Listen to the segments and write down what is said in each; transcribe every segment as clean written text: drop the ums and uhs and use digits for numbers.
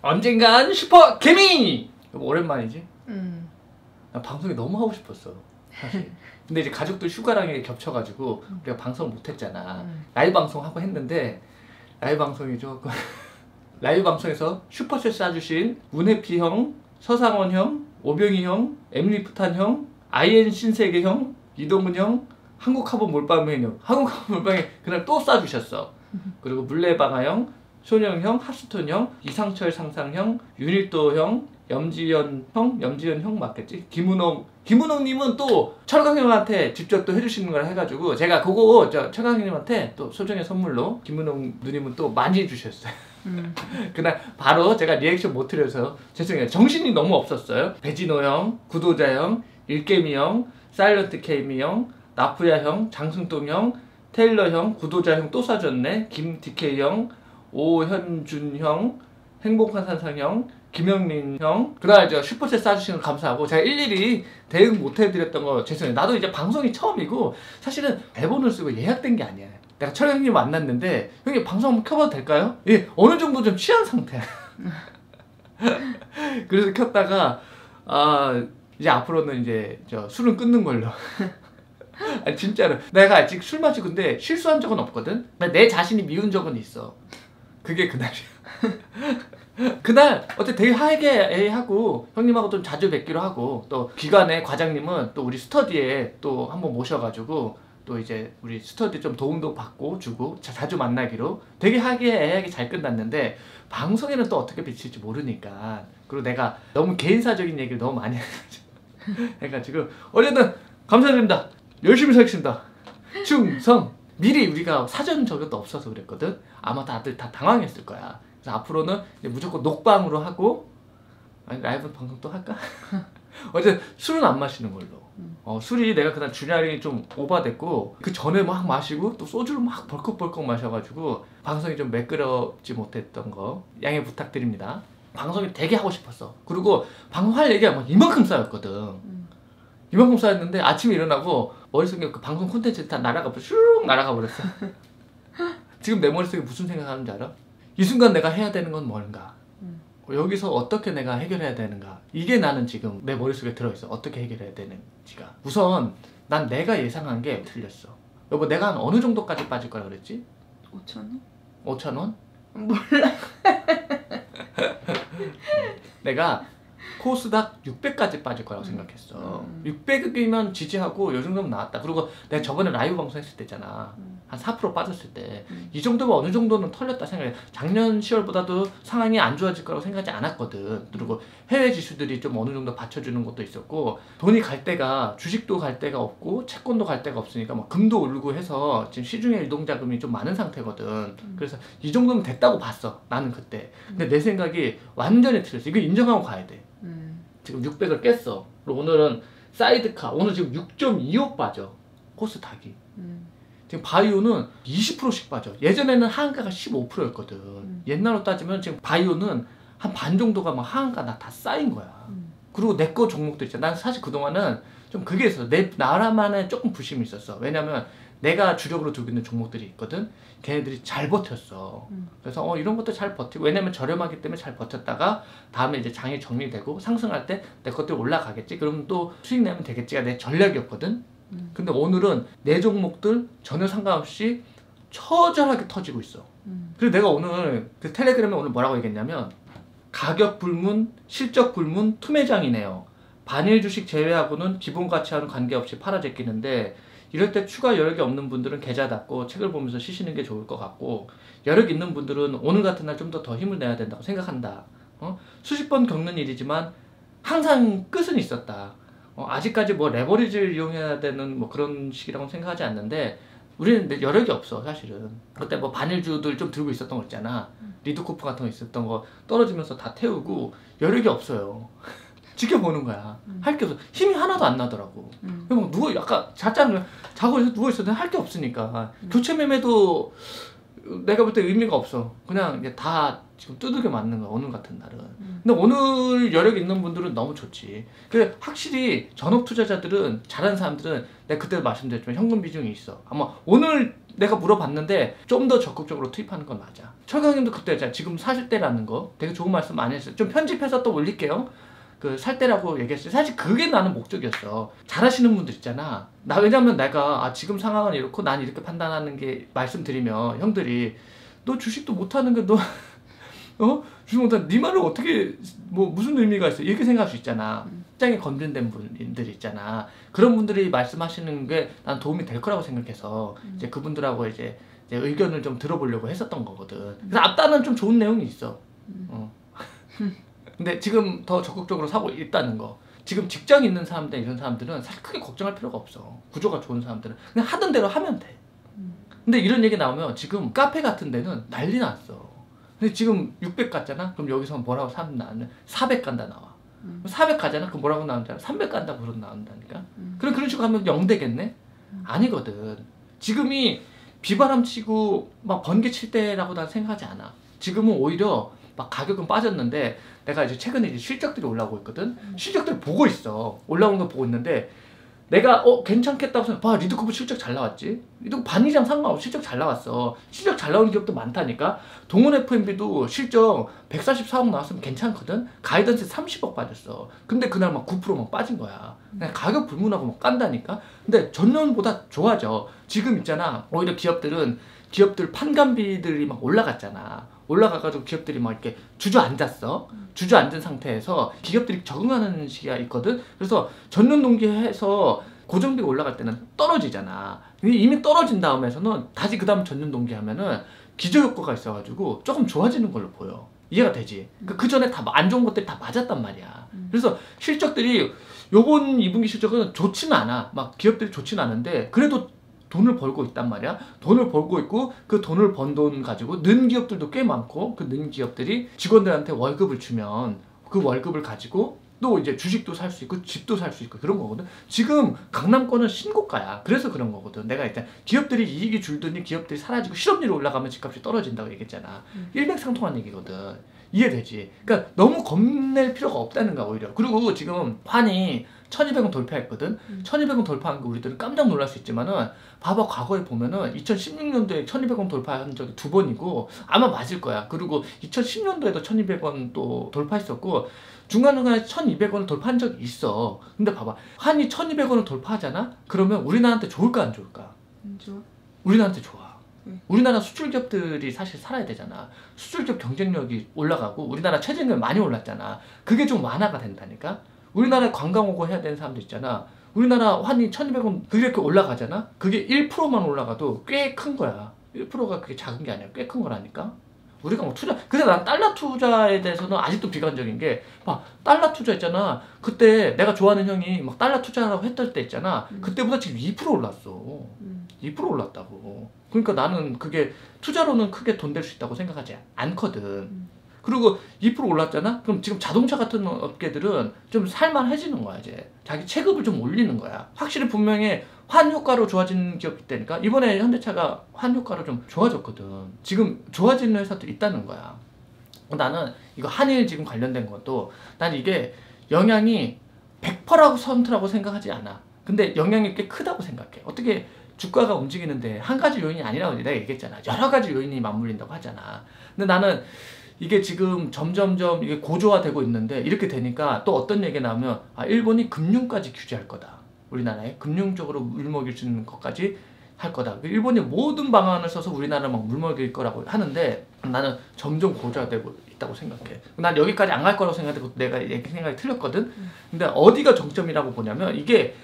언젠간 슈퍼 개미! 오랜만이지? 나 방송이 너무 하고 싶었어 사실. 근데 이제 가족들 휴가랑 겹쳐가지고 우리가 방송을 못했잖아. 라이브 방송하고 했는데 라이브 방송이 조금 라이브 방송에서 슈퍼챗 쏴주신 문해피 형, 서상원 형, 오병희 형, 엠리프탄 형, IN 신세계 형, 이동훈 형, 한국하버 몰빵맨 형, 한국하버 몰빵맨 그날 또 쏴주셨어. 그리고 물레방아 형, 손영 형, 하스톤 형, 이상철 상상 형, 윤일도 형, 염지연 형 맞겠지? 김은홍 님은 또 철강 형한테 직접 또 해주시는 걸 해가지고 제가 그거 철강 형님한테 또 소정의 선물로 김은홍 누님은 또 많이 해주셨어요. 그날 바로 제가 리액션 못 드려서 죄송해요. 정신이 너무 없었어요. 배진호 형, 구도자 형, 일개미 형, 사일런트 케이미 형, 나프야 형, 장승동 형, 테일러 형, 구도자 형 또 쏴줬네. 김DK 형, 오현준 형, 행복한 산상 형, 김영민 형, 그날 저 슈퍼챗 쏴주시는 거 감사하고 제가 일일이 대응 못 해드렸던 거 죄송해요. 나도 이제 방송이 처음이고 사실은 대본을 쓰고 예약된 게 아니야. 내가 철 형님 만났는데 형님 방송 한번 켜봐도 될까요? 예, 어느 정도 좀 취한 상태야. 그래서 켰다가 이제 앞으로는 이제 저 술은 끊는 걸로. 아니 진짜로 내가 아직 술 마시고 근데 실수한 적은 없거든. 내 자신이 미운 적은 있어. 그게 그날이야. 그날 어때 되게 하고 형님하고 좀 자주 뵙기로 하고 또 기관의 과장님은 또 우리 스터디에 또 한번 모셔가지고 또 이제 우리 스터디 좀 도움도 받고 주고 자주 만나기로 되게 하게 잘 끝났는데 방송에는 또 어떻게 비칠지 모르니까 그리고 내가 너무 개인사적인 얘기를 너무 많이 해가지고 어쨌든 감사드립니다. 열심히 살겠습니다. 충성! 미리 우리가 사전 저것도 없어서 그랬거든. 아마 다들 다 당황했을 거야. 그래서 앞으로는 이제 무조건 녹방으로 하고 아니 라이브 방송 또 할까? 어제 술은 안 마시는 걸로. 술이 내가 그날 주량이 좀 오버됐고 그 전에 막 마시고 또 소주를 막 벌컥벌컥 마셔가지고 방송이 좀 매끄럽지 못했던 거 양해 부탁드립니다. 방송이 되게 하고 싶었어. 그리고 방송할 얘기가 막 이만큼 쌓였거든. 이만큼 쌓였는데 아침에 일어나고 머릿속에 그 방송 콘텐츠 다 슉 날아가 버렸어. 지금 내 머릿속에 무슨 생각하는지 알아? 이 순간 내가 해야 되는 건 뭔가? 여기서 어떻게 내가 해결해야 되는가? 이게 나는 지금 내 머릿속에 들어있어. 어떻게 해결해야 되는지가. 우선 난 내가 예상한 게 틀렸어. 여보 내가 한 어느 정도까지 빠질 거라 그랬지? 5,000원? 5,000원? 몰라. 내가 코스닥 600까지 빠질 거라고 생각했어. 600이면 지지하고 요 정도면 나왔다. 그리고 내가 저번에 라이브 방송 했을 때잖아. 한 4% 빠졌을 때 이 정도면 어느 정도는 털렸다 생각해. 작년 10월보다도 상황이 안 좋아질 거라고 생각하지 않았거든. 그리고 해외 지수들이 좀 어느 정도 받쳐주는 것도 있었고 돈이 갈 데가 주식도 갈 데가 없고 채권도 갈 데가 없으니까 막 금도 오르고 해서 지금 시중에 유동자금이 좀 많은 상태거든. 그래서 이 정도면 됐다고 봤어 나는 그때. 근데 내 생각이 완전히 틀렸어. 이거 인정하고 가야 돼. 지금 600을 깼어. 그리고 오늘은 사이드카 오늘 지금 6.25 빠져 코스닥이. 지금 바이오는 20%씩 빠져. 예전에는 하한가가 15%였거든. 옛날로 따지면 지금 바이오는 한 반 정도가 막 하한가 다 쌓인 거야. 그리고 내 거 종목도 있잖아. 난 사실 그동안은 좀 그게 있어. 내 나라만의 조금 부심이 있었어. 왜냐면 내가 주력으로 두고 있는 종목들이 있거든. 걔네들이 잘 버텼어. 그래서 이런 것도 잘 버티고 왜냐면 저렴하기 때문에 잘 버텼다가 다음에 이제 장이 정리되고 상승할 때 내 것들이 올라가겠지. 그럼 또 수익 내면 되겠지가 내 전략이었거든. 근데 오늘은 내 종목들 전혀 상관없이 처절하게 터지고 있어. 그래서 내가 오늘 그 텔레그램에 오늘 뭐라고 얘기했냐면 가격 불문, 실적 불문, 투매장이네요. 반일 주식 제외하고는 기본 가치와는 관계없이 팔아 제끼는데 이럴 때 추가 여력이 없는 분들은 계좌 닫고 책을 보면서 쉬시는 게 좋을 것 같고 여력 있는 분들은 오늘 같은 날 좀 더 힘을 내야 된다고 생각한다. 수십 번 겪는 일이지만 항상 끝은 있었다. 아직까지 뭐 레버리지를 이용해야 되는 뭐 그런 식이라고 생각하지 않는데 우리는 여력이 없어 사실은. 그때 뭐 반일주들 좀 들고 있었던 거 있잖아. 리드코프 같은 거 있었던 거 떨어지면서 다 태우고 여력이 없어요. 지켜보는 거야. 할 게 없어. 힘이 하나도 안 나더라고. 그냥 누워 아까 자고 누워 있었는데 할 게 없으니까 교체 매매도 내가 볼 때 의미가 없어. 그냥 이제 다 지금 두들겨 맞는 거야 오늘 같은 날은. 근데 오늘 여력 있는 분들은 너무 좋지. 근데 확실히 전업 투자자들은 잘하는 사람들은 내가 그때도 말씀드렸지만 현금 비중이 있어. 아마 오늘 내가 물어봤는데 좀 더 적극적으로 투입하는 건 맞아. 철강님도 그때 지금 사실 때라는 거 되게 좋은 말씀 많이 했어요. 좀 편집해서 또 올릴게요. 그 살 때라고 얘기했어요. 사실 그게 나는 목적이었어. 잘하시는 분들 있잖아. 왜냐면 내가 지금 상황은 이렇고 난 이렇게 판단하는 게 말씀드리면 형들이 너 주식도 못하는 게 너 주식 못하는 네 말을 어떻게 뭐 무슨 의미가 있어 이렇게 생각할 수 있잖아. 입장에 건드린 분들 있잖아. 그런 분들이 말씀하시는 게 난 도움이 될 거라고 생각해서 이제 그분들하고 이제 의견을 좀 들어보려고 했었던 거거든. 그래서 앞단은 좀 좋은 내용이 있어. 근데 지금 더 적극적으로 사고 있다는 거. 지금 직장 있는 사람들 이런 사람들은 사실 크게 걱정할 필요가 없어. 구조가 좋은 사람들은 그냥 하던 대로 하면 돼. 근데 이런 얘기 나오면 지금 카페 같은 데는 난리 났어. 근데 지금 600 갔잖아? 그럼 여기서 뭐라고 사면 나오면 400 간다 나와. 400 가잖아? 그럼 뭐라고 나오잖아? 300 간다 그런 나온다니까? 그럼 그런 식으로 하면 0 되겠네? 아니거든. 지금이 비바람 치고 막 번개 칠 때라고 난 생각하지 않아. 지금은 오히려 막 가격은 빠졌는데 내가 이제 최근에 이제 실적들이 올라오고 있거든. 실적들을 보고 있어. 올라온 거 보고 있는데 내가 괜찮겠다고 생각. 봐, 리드코프 실적 잘 나왔지. 리드코프 반이랑 상관없이 실적 잘 나왔어. 실적 잘 나오는 기업도 많다니까. 동원 F&B도 실적 144억 나왔으면 괜찮거든. 가이던스 30억 빠졌어. 근데 그날 막 9% 막 빠진 거야. 그냥 가격 불문하고 막 깐다니까. 근데 전년보다 좋아져. 지금 있잖아. 오히려 기업들 판관비들이 막 올라갔잖아. 올라가가지고 기업들이 막 이렇게 주저앉았어. 주저앉은 상태에서 기업들이 적응하는 시기가 있거든. 그래서 전년 동기해서 고정비가 올라갈 때는 떨어지잖아. 이미 떨어진 다음에서는 다시 그 다음 전년 동기 하면은 기저효과가 있어가지고 조금 좋아지는 걸로 보여. 이해가 되지? 그 전에 다 안 좋은 것들이 다 맞았단 말이야. 그래서 실적들이 요번 2분기 실적은 좋지는 않아. 막 기업들이 좋지는 않은데 그래도 돈을 벌고 있단 말이야. 돈을 벌고 있고 그 돈을 번 돈 가지고 는 기업들도 꽤 많고 그 는 기업들이 직원들한테 월급을 주면 그 월급을 가지고 또 이제 주식도 살 수 있고 집도 살 수 있고 그런 거거든. 지금 강남권은 신고가야. 그래서 그런 거거든. 내가 일단 기업들이 이익이 줄더니 기업들이 사라지고 실업률이 올라가면 집값이 떨어진다고 얘기했잖아. 일맥상통한 얘기거든. 이해되지? 그러니까 너무 겁낼 필요가 없다는 거야 오히려. 그리고 지금 환이 1200원 돌파했거든. 1200원 돌파한 거 우리들은 깜짝 놀랄 수 있지만은 봐봐 과거에 보면은 2016년도에 1200원 돌파한 적이 2번이고 아마 맞을 거야. 그리고 2010년도에도 1200원 또 돌파했었고 중간중간에 1200원을 돌파한 적이 있어. 근데 봐봐 환이 1200원을 돌파하잖아? 그러면 우리나라한테 좋을까 안 좋을까? 안 좋아. 우리나라한테 좋아. 우리나라 수출기업들이 사실 살아야 되잖아. 수출기업 경쟁력이 올라가고 우리나라 최저임금이 많이 올랐잖아. 그게 좀 완화가 된다니까? 우리나라에 관광 오고 해야 되는 사람들 있잖아. 우리나라 환이 1200원 그렇게 올라가잖아? 그게 1%만 올라가도 꽤 큰 거야. 1%가 그게 작은 게 아니야. 꽤 큰 거라니까? 우리가 뭐 그래서 난 달러 투자에 대해서는 아직도 비관적인 게, 달러 투자 있잖아. 그때 내가 좋아하는 형이 막 달러 투자라고 했던 때 있잖아. 그때보다 지금 2% 올랐어. 2% 올랐다고. 그러니까 나는 그게 투자로는 크게 돈 될 수 있다고 생각하지 않거든. 그리고 2% 올랐잖아? 그럼 지금 자동차 같은 업계들은 좀 살만해지는 거야, 이제. 자기 체급을 좀 올리는 거야. 확실히 분명히 환 효과로 좋아진 기업이 있다니까? 이번에 현대차가 환 효과로 좀 좋아졌거든. 지금 좋아지는 회사들이 있다는 거야. 나는 이거 한일 지금 관련된 것도 난 이게 영향이 100%라고 선트라고 생각하지 않아. 근데 영향이 꽤 크다고 생각해. 어떻게 주가가 움직이는데 한 가지 요인이 아니라고 내가 얘기했잖아. 여러 가지 요인이 맞물린다고 하잖아. 근데 나는 이게 지금 점점점 이게 고조화되고 있는데 이렇게 되니까 또 어떤 얘기가 나오면 일본이 금융까지 규제할 거다. 우리나라에 금융적으로 물먹일 수 있는 것까지 할 거다. 일본이 모든 방안을 써서 우리나라를 막 물먹일 거라고 하는데 나는 점점 고조화되고 있다고 생각해. 난 여기까지 안 갈 거라고 생각하고 내가 생각이 틀렸거든. 근데 어디가 정점이라고 보냐면 이게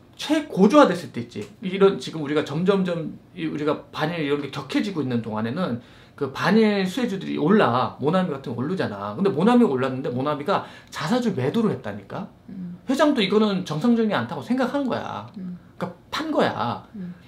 최고조화됐을 때 있지. 이런 지금 우리가 점점점 우리가 반일 이런 게 격해지고 있는 동안에는 그 반일 수혜주들이 올라. 모나미 같은 거 오르잖아. 근데 모나미가 올랐는데 모나미가 자사주 매도를 했다니까. 회장도 이거는 정상적이지 않다고 생각한 거야. 그러니까 판 거야.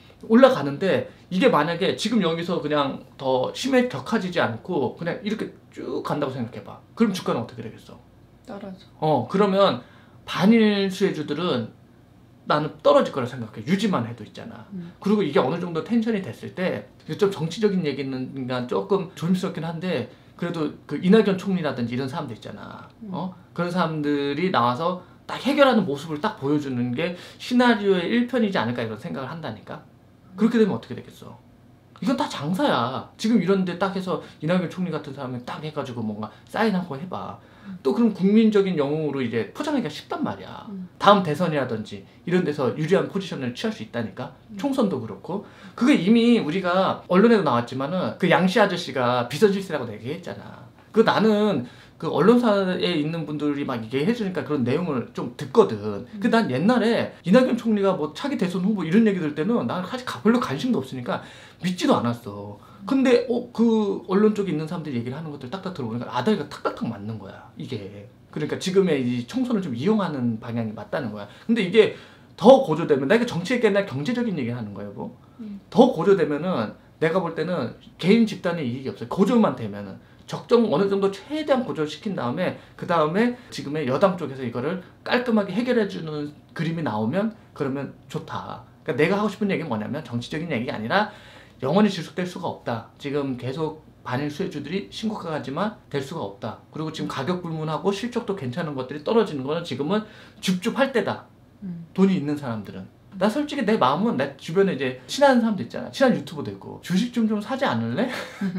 올라가는데 이게 만약에 지금 여기서 그냥 더 심하게 격해지지 않고 그냥 이렇게 쭉 간다고 생각해봐. 그럼 주가는 어떻게 되겠어? 떨어져. 그러면 반일 수혜주들은 나는 떨어질 거라 생각해. 유지만 해도 있잖아. 그리고 이게 어느 정도 텐션이 됐을 때, 좀 정치적인 얘기는 조금 조심스럽긴 한데, 그래도 그 이낙연 총리라든지 이런 사람들 있잖아. 그런 사람들이 나와서 딱 해결하는 모습을 딱 보여주는 게 시나리오의 1편이지 않을까 이런 생각을 한다니까. 그렇게 되면 어떻게 되겠어? 이건 다 장사야. 지금 이런데 딱 해서 이낙연 총리 같은 사람이 딱 해가지고 뭔가 사인하고 해봐. 또 그럼 국민적인 영웅으로 이제 포장하기가 쉽단 말이야. 다음 대선이라든지 이런 데서 유리한 포지션을 취할 수 있다니까. 총선도 그렇고. 그게 이미 우리가 언론에도 나왔지만은 그 양씨 아저씨가 비서실세라고 얘기했잖아. 그 나는 그 언론사에 있는 분들이 막 얘기해주니까 그런 내용을 좀 듣거든. 그 난 옛날에 이낙연 총리가 뭐 차기 대선 후보 이런 얘기 들 때는 난 사실 별로 관심도 없으니까 믿지도 않았어. 근데 그 언론 쪽에 있는 사람들이 얘기를 하는 것들 딱딱 들어보니까 아다리가 탁탁탁 맞는 거야 이게. 그러니까 지금의 이 총선을 좀 이용하는 방향이 맞다는 거야. 근데 이게 더 고조되면, 내가 정치 얘기 옛날 경제적인 얘기를 하는 거예요 뭐. 더 고조되면은 내가 볼 때는 개인 집단의 이익이 없어요. 고조만 되면은 적정 어느 정도 최대한 고조를 시킨 다음에 그 다음에 지금의 여당 쪽에서 이거를 깔끔하게 해결해주는 그림이 나오면 그러면 좋다. 그러니까 내가 하고 싶은 얘기는 뭐냐면 정치적인 얘기가 아니라 영원히 지속될 수가 없다. 지금 계속 반일 수혜주들이 심각하지만 될 수가 없다. 그리고 지금 가격 불문하고 실적도 괜찮은 것들이 떨어지는 거는 지금은 줍줍할 때다. 돈이 있는 사람들은. 나 솔직히 내 마음은 내 주변에 이제 친한 사람도 있잖아. 친한 유튜버도 있고 주식 좀 사지 않을래?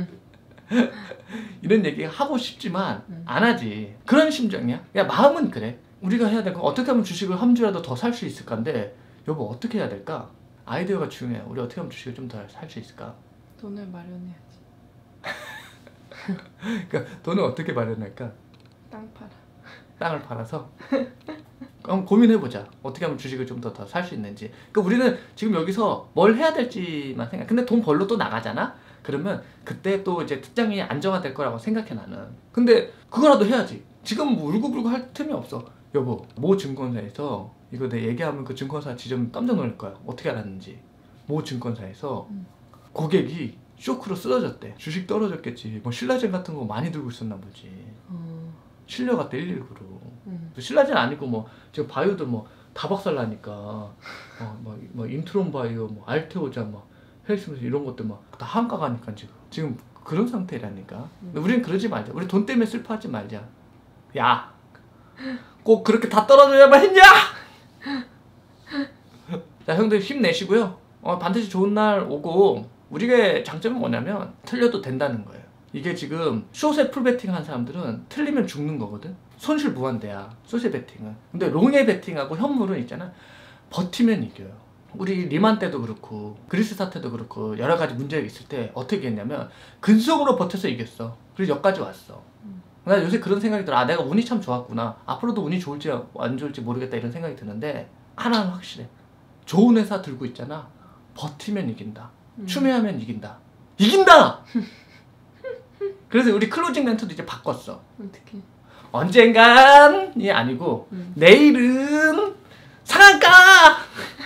이런 얘기 하고 싶지만 안 하지. 그런 심정이야. 야, 마음은 그래. 우리가 해야 될 건 어떻게 하면 주식을 한 주라도 더 살 수 있을 건데 여보 어떻게 해야 될까? 아이디어가 중요해. 우리 어떻게 하면 주식을 좀 더 살 수 있을까? 돈을 마련해야지. 그러니까 돈을 어떻게 마련할까? 땅 팔아. 땅을 팔아서? 한번 고민해보자. 어떻게 하면 주식을 좀 더 살 수 있는지. 그러니까 우리는 지금 여기서 뭘 해야 될지만 생각. 근데 돈 벌러 또 나가잖아? 그러면 그때 또 이제 특장이 안정화될 거라고 생각해 나는. 근데 그거라도 해야지. 지금 뭐 울고불고 할 틈이 없어. 여보, 모 증권사에서 이거 내 얘기하면 그 증권사 지점 깜짝 놀랄 거야. 어떻게 알았는지. 모 증권사에서 고객이 쇼크로 쓰러졌대. 주식 떨어졌겠지. 뭐 신라젠 같은 거 많이 들고 있었나 보지. 실려갔대 119로. 신라젠 아니고 뭐 지금 바이오도 뭐 다 박살나니까 뭐 인트론 바이오, 뭐 알테오자, 뭐 헬스메스 이런 것들 막 다 한가 가니까 지금 그런 상태라니까. 근데 우리는 그러지 말자. 우리 돈 때문에 슬퍼하지 말자. 야, 꼭 그렇게 다 떨어져야만 했냐? 자, 형들 힘내시고요. 반드시 좋은 날 오고. 우리의 장점은 뭐냐면 틀려도 된다는 거예요. 이게 지금 숏에 풀베팅 한 사람들은 틀리면 죽는 거거든. 손실 무한대야 숏에 베팅은. 근데 롱에 베팅하고 현물은 있잖아, 버티면 이겨요. 우리 리만 때도 그렇고 그리스 사태도 그렇고 여러 가지 문제가 있을 때 어떻게 했냐면 근속으로 버텨서 이겼어. 그래서 여기까지 왔어. 나 요새 그런 생각이 들어. 아, 내가 운이 참 좋았구나. 앞으로도 운이 좋을지 안 좋을지 모르겠다 이런 생각이 드는데 하나는 확실해. 좋은 회사 들고 있잖아. 버티면 이긴다. 추매하면 이긴다. 이긴다! 그래서 우리 클로징 멘트도 이제 바꿨어. 어떻게? 언젠간이 아니고 내일은 상한가!